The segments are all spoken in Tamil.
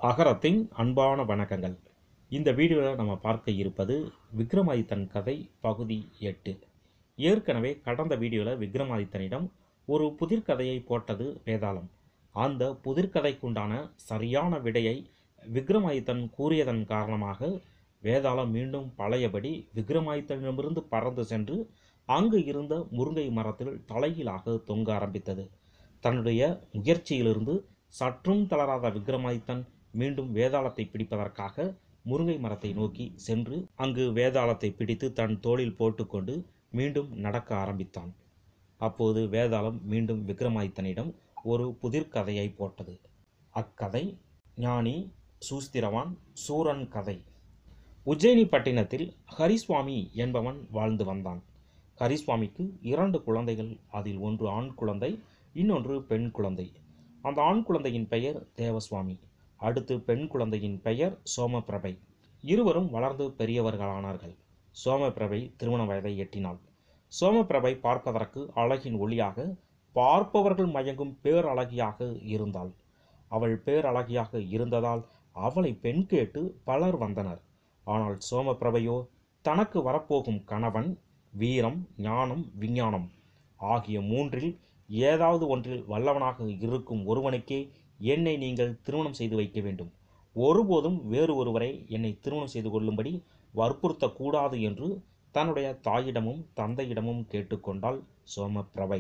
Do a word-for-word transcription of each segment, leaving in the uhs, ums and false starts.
அகரத்தின் அன்பான வணக்கங்கள். இந்த வீடியோவில் நம்ம பார்க்க இருப்பது விக்ரமாதித்தன் கதை பகுதி எட்டு. ஏற்கனவே கடந்த வீடியோவில் விக்ரமாதித்தனிடம் ஒரு புதிர்கதையை போட்டது வேதாளம். அந்த புதிர்கதைக்குண்டான சரியான விடையை விக்ரமாதித்தன் கூறியதன் காரணமாக வேதாளம் மீண்டும் பழையபடி விக்ரமாதித்தனிடமிருந்து பறந்து சென்று அங்கு இருந்த முருங்கை மரத்தில் தலைகீழாக தொங்க ஆரம்பித்தது. தன்னுடைய முயற்சியிலிருந்து சற்றும் தளராத விக்ரமாதித்தன் மீண்டும் வேதாளத்தை பிடிப்பதற்காக முருங்கை மரத்தை நோக்கி சென்று அங்கு வேதாளத்தை பிடித்து தன் தோளில் போட்டுக்கொண்டு மீண்டும் நடக்க ஆரம்பித்தான். அப்போது வேதாளம் மீண்டும் விக்ரமாதித்தனிடம் ஒரு புதிர்கதையை போட்டது. அக்கதை ஞானி சூஸ்திரவான் சூரன் கதை. உஜ்ஜயினி பட்டினத்தில் ஹரிசுவாமி என்பவன் வாழ்ந்து வந்தான். ஹரிசுவாமிக்கு இரண்டு குழந்தைகள். அதில் ஒன்று ஆண் குழந்தை, இன்னொன்று பெண் குழந்தை. அந்த ஆண் குழந்தையின் பெயர் தேவசுவாமி, அடுத்து பெண் குழந்தையின் பெயர் சோமபிரபை. இருவரும் வளர்ந்து பெரியவர்களானார்கள். சோமபிரபை திருமண வயதை எட்டினாள். சோமபிரபை பார்ப்பதற்கு அழகின் ஒளியாக, பார்ப்பவர்கள் மயங்கும் பேரழகியாக இருந்தாள். அவள் பேரழகியாக இருந்ததால் அவளை பெண் கேட்டு பலர் வந்தனர். ஆனால் சோமபிரபையோ தனக்கு வரப்போகும் கணவன் வீரம், ஞானம், விஞ்ஞானம் ஆகிய மூன்றில் ஏதாவது ஒன்றில் வல்லவனாக இருக்கும் ஒருவனுக்கே என்னை நீங்கள் திருமணம் செய்து வைக்க வேண்டும். ஒருபோதும் வேறு ஒருவரை என்னை திருமணம் செய்து கொள்ளும்படி வற்புறுத்தக்கூடாது என்று தன்னுடைய தாயிடமும் தந்தையிடமும் கேட்டுக்கொண்டாள் சோமபிரபை.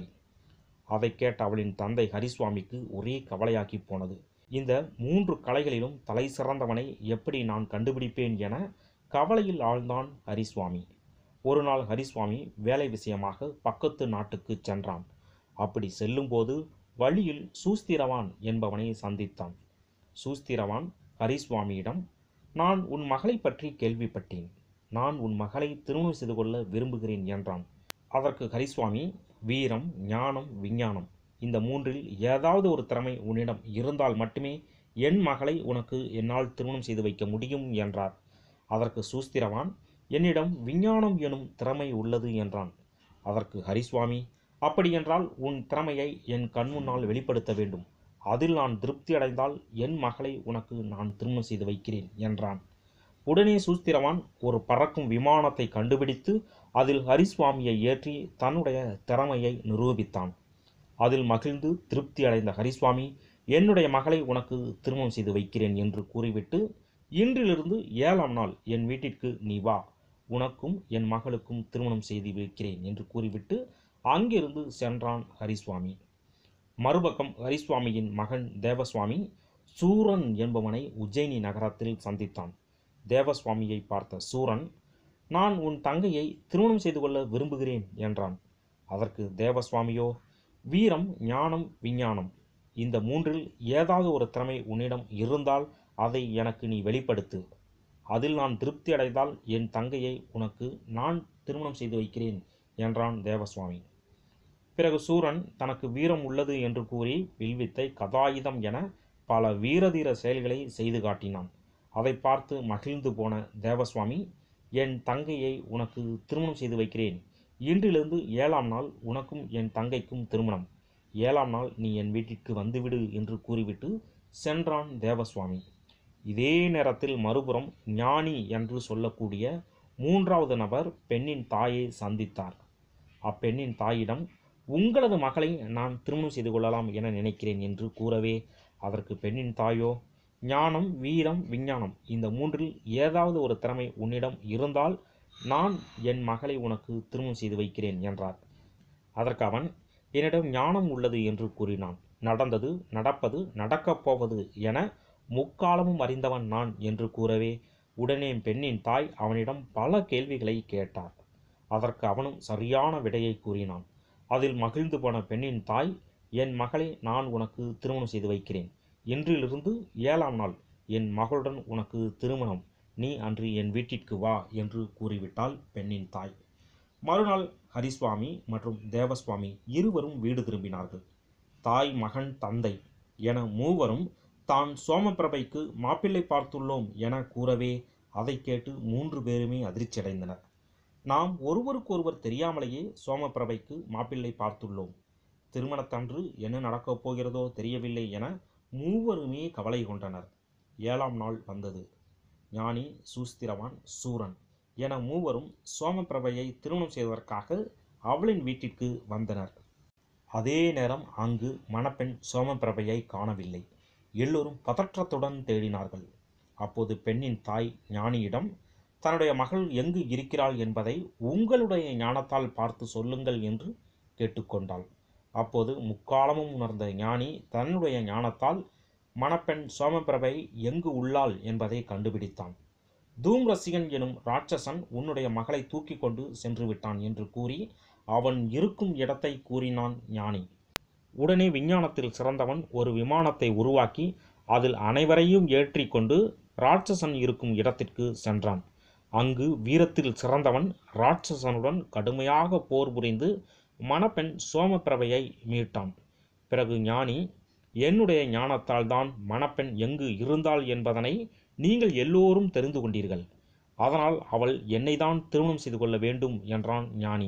அதை கேட்ட அவளின் தந்தை ஹரிசுவாமிக்கு ஒரே கவலையாகி போனது. இந்த மூன்று கலைகளிலும் தலை சிறந்தவனை எப்படி நான் கண்டுபிடிப்பேன் என கவலையில் ஆழ்ந்தான் ஹரிசுவாமி. ஒரு நாள் ஹரிசுவாமி வேலை விஷயமாக பக்கத்து நாட்டுக்கு சென்றான். அப்படி செல்லும்போது வழியில் சூஸ்திரவான் என்பவனை சந்தித்தான். சூஸ்திரவான் ஹரிசுவாமியிடம், நான் உன் மகளை பற்றி கேள்விப்பட்டேன். நான் உன் மகளை திருமணம் செய்து கொள்ள விரும்புகிறேன் என்றான். அதற்கு ஹரிசுவாமி, வீரம், ஞானம், விஞ்ஞானம் இந்த மூன்றில் ஏதாவது ஒரு திறமை உன்னிடம் இருந்தால் மட்டுமே என் மகளை உனக்கு என்னால் திருமணம் செய்து வைக்க முடியும் என்றார். அதற்கு சூஸ்திரவான், என்னிடம் விஞ்ஞானம் எனும் திறமை உள்ளது என்றான். அதற்கு ஹரிசுவாமி, அப்படியென்றால் உன் திறமையை என் கண்முன்னால் வெளிப்படுத்த வேண்டும். அதில் நான் திருப்தி அடைந்தால் என் மகளை உனக்கு நான் திருமணம் செய்து வைக்கிறேன் என்றான். உடனே சூஸ்திரவான் ஒரு பறக்கும் விமானத்தை கண்டுபிடித்து அதில் ஹரிசுவாமியை ஏற்றி தன்னுடைய திறமையை நிரூபித்தான். அதில் மகிழ்ந்து திருப்தி அடைந்த ஹரிசுவாமி, என்னுடைய மகளை உனக்கு திருமணம் செய்து வைக்கிறேன் என்று கூறிவிட்டு, இன்றிலிருந்து ஏழாம் நாள் என் வீட்டிற்கு நீ வா, உனக்கும் என் மகளுக்கும் திருமணம் செய்து வைக்கிறேன் என்று கூறிவிட்டு அங்கிருந்து சென்றான் ஹரிசுவாமி. மறுபக்கம் ஹரிசுவாமியின் மகன் தேவசுவாமி சூரன் என்பவனை உஜ்ஜயினி நகரத்தில் சந்தித்தான். தேவசுவாமியை பார்த்த சூரன், நான் உன் தங்கையை திருமணம் செய்து கொள்ள விரும்புகிறேன் என்றான். அதற்கு தேவசுவாமியோ, வீரம், ஞானம், விஞ்ஞானம் இந்த மூன்றில் ஏதாவது ஒரு திறமை உன்னிடம் இருந்தால் அதை எனக்கு நீ வெளிப்படுத்து. அதில் நான் திருப்தி அடைந்தால் என் தங்கையை உனக்கு நான் திருமணம் செய்து வைக்கிறேன் என்றான் தேவசுவாமி. பிறகு சூரன் தனக்கு வீரம் உள்ளது என்று கூறி வில்வித்தை, கதாயுதம் என பல வீரதீர செயல்களை செய்து காட்டினான். அதை பார்த்து மகிழ்ந்து போன தேவசுவாமி, என் தங்கையை உனக்கு திருமணம் செய்து வைக்கிறேன். இன்றிலிருந்து ஏழாம் நாள் உனக்கும் என் தங்கைக்கும் திருமணம். ஏழாம் நாள் நீ என் வீட்டிற்கு வந்துவிடு என்று கூறிவிட்டு சென்றான் தேவசுவாமி. இதே நேரத்தில் மறுபுறம் ஞானி என்று சொல்லக்கூடிய மூன்றாவது நபர் பெண்ணின் தாயை சந்தித்தார். அப்பெண்ணின் தாயிடம், உங்களது மகளை நான் திருமணம் செய்து கொள்ளலாம் என நினைக்கிறேன் என்று கூறவே, அதற்கு பெண்ணின் தாயோ, ஞானம், வீரம், விஞ்ஞானம் இந்த மூன்றில் ஏதாவது ஒரு திறமை உன்னிடம் இருந்தால் நான் என் மகளை உனக்கு திருமணம் செய்து வைக்கிறேன் என்றார். அதற்கு அவன், என்னிடம் ஞானம் உள்ளது என்று கூறினான். நடந்தது, நடப்பது, நடக்கப் போவது என முக்காலமும் அறிந்தவன் நான் என்று கூறவே, உடனே பெண்ணின் தாய் அவனிடம் பல கேள்விகளை கேட்டார். அதற்கு அவனும் சரியான விடையை கூறினான். அதில் மகிழ்ந்து போன பெண்ணின் தாய், என் மகளை நான் உனக்கு திருமணம் செய்து வைக்கிறேன். இன்றிலிருந்து ஏழாம் நாள் என் மகளுடன் உனக்கு திருமணம். நீ அன்று என் வீட்டிற்கு வா என்று கூறிவிட்டாள் பெண்ணின் தாய். மறுநாள் ஹரிசுவாமி மற்றும் தேவசுவாமி இருவரும் வீடு திரும்பினார்கள். தாய், மகன், தந்தை என மூவரும் தான் சோமபிரபைக்கு மாப்பிள்ளை பார்த்துள்ளோம் என கூறவே, அதை கேட்டு மூன்று பேருமே அதிர்ச்சியடைந்தனர். நாம் ஒருவருக்கொருவர் தெரியாமலேயே சோமபிரபைக்கு மாப்பிள்ளை பார்த்துள்ளோம். திருமணத்தன்று என்ன நடக்கப் போகிறதோ தெரியவில்லை என மூவருமே கவலை கொண்டனர். ஏழாம் நாள் வந்தது. ஞானி, சூஸ்திரவான், சூரன் என மூவரும் சோமபிரபையை திருமணம் செய்வதற்காக அவளின் வீட்டிற்கு வந்தனர். அதே நேரம் அங்கு மணப்பெண் சோமபிரபையை காணவில்லை. எல்லோரும் பதற்றத்துடன் தேடினார்கள். அப்போது பெண்ணின் தாய் ஞானியிடம், தன்னுடைய மகள் எங்கு இருக்கிறாள் என்பதை உங்களுடைய ஞானத்தால் பார்த்து சொல்லுங்கள் என்று கேட்டுக்கொண்டாள். அப்போது முக்காலமும் உணர்ந்த ஞானி தன்னுடைய ஞானத்தால் மணப்பெண் சோமபிரபை எங்கு உள்ளாள் என்பதை கண்டுபிடித்தான். தூம்ரசிகன் எனும் ராட்சசன் உன்னுடைய மகளை தூக்கி கொண்டு சென்று விட்டான் என்று கூறி அவன் இருக்கும் இடத்தை கூறினான் ஞானி. உடனே விஞ்ஞானத்தில் சிறந்தவன் ஒரு விமானத்தை உருவாக்கி அதில் அனைவரையும் ஏற்றி கொண்டு ராட்சசன் இருக்கும் இடத்திற்கு சென்றான். அங்கு வீரத்தில் சிறந்தவன் ராட்சசனுடன் கடுமையாக போர் புரிந்து மணப்பெண் சோமபிரபையை மீட்டான். பிறகு ஞானி, என்னுடைய ஞானத்தால் தான் மணப்பெண் எங்கு இருந்தாள் என்பதனை நீங்கள் எல்லோரும் தெரிந்து கொண்டீர்கள். அதனால் அவள் என்னை தான் திருமணம் செய்து கொள்ள வேண்டும் என்றான் ஞானி.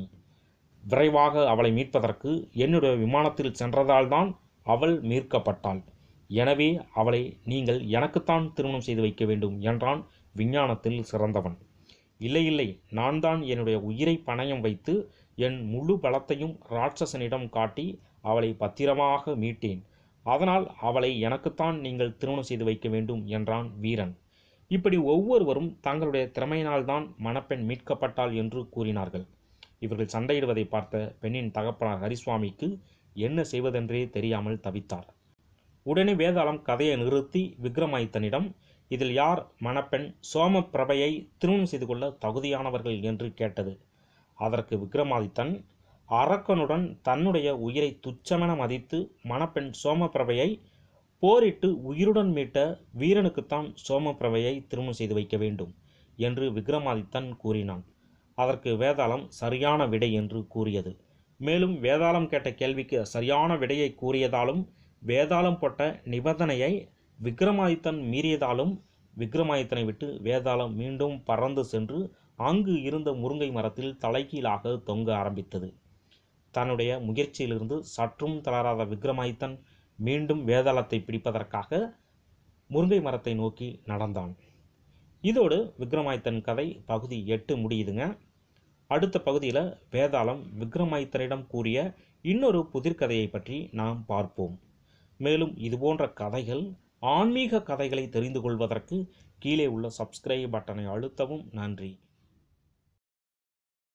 விரைவாக அவளை மீட்பதற்கு என்னுடைய விமானத்தில் சென்றதால்தான் அவள் மீட்கப்பட்டாள். எனவே அவளை நீங்கள் எனக்குத்தான் திருமணம் செய்து வைக்க வேண்டும் என்றான் விஞ்ஞானத்தில் சிறந்தவன். இல்லை இல்லை, நான் தான் என்னுடைய உயிரை பணயம் வைத்து என் முழு பலத்தையும் ராட்சசனிடம் காட்டி அவளை பத்திரமாக மீட்டேன். அதனால் அவளை எனக்குத்தான் நீங்கள் திருமணம் செய்து வைக்க வேண்டும் என்றான் வீரன். இப்படி ஒவ்வொருவரும் தங்களுடைய திறமையினால்தான் மணப்பெண் மீட்கப்பட்டாள் என்று கூறினார்கள். இவர்கள் சண்டையிடுவதை பார்த்த பெண்ணின் தகப்பனார் ஹரிசுவாமிக்கு என்ன செய்வதென்றே தெரியாமல் தவித்தார். உடனே வேதாளம் கதையை நிறுத்தி விக்ரமாதித்தனிடம், இதில் யார் மணப்பெண் சோமபிரபையை திருமணம் செய்து கொள்ள தகுதியானவர்கள் என்று கேட்டது. அதற்கு விக்ரமாதித்தன், அரக்கனுடன் தன்னுடைய உயிரை துச்சமென மதித்து மணப்பெண் சோமபிரபையை போரிட்டு உயிருடன் மீட்ட வீரனுக்குத்தான் சோமபிரபையை திருமணம் செய்து வைக்க வேண்டும் என்று விக்ரமாதித்தன் கூறினான். அதற்கு வேதாளம் சரியான விடை என்று கூறியது. மேலும் வேதாளம் கேட்ட கேள்விக்கு சரியான விடையை கூறியதாலும் வேதாளம் போட்ட நிபந்தனையை விக்ரமாதித்தன் மீறியதாலும் விக்ரமாதித்தனை விட்டு வேதாளம் மீண்டும் பறந்து சென்று அங்கு இருந்த முருங்கை மரத்தில் தலைகீழாக தொங்க ஆரம்பித்தது. தன்னுடைய முயற்சியிலிருந்து சற்றும் தளராத விக்ரமாதித்தன் மீண்டும் வேதாளத்தை பிடிப்பதற்காக முருங்கை மரத்தை நோக்கி நடந்தான். இதோடு விக்ரமாதித்தன் கதை பகுதி எட்டு முடியுதுங்க. அடுத்த பகுதியில் வேதாளம் விக்ரமாதித்தனிடம் கூறிய இன்னொரு புதிர்கதையை பற்றி நாம் பார்ப்போம். மேலும் இதுபோன்ற கதைகள், ஆன்மீக கதைகளை தெரிந்து கொள்வதற்கு கீழே உள்ள சப்ஸ்கிரைப் பட்டனை அழுத்தவும். நன்றி.